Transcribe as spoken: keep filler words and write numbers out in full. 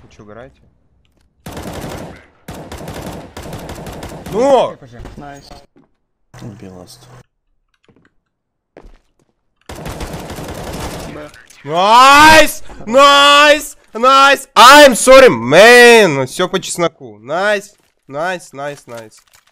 Че, играете? Ну! Найс. Беласт. Найс! Найс! Найс! I'm sorry, man! Все по чесноку. Найс! Найс, найс, найс.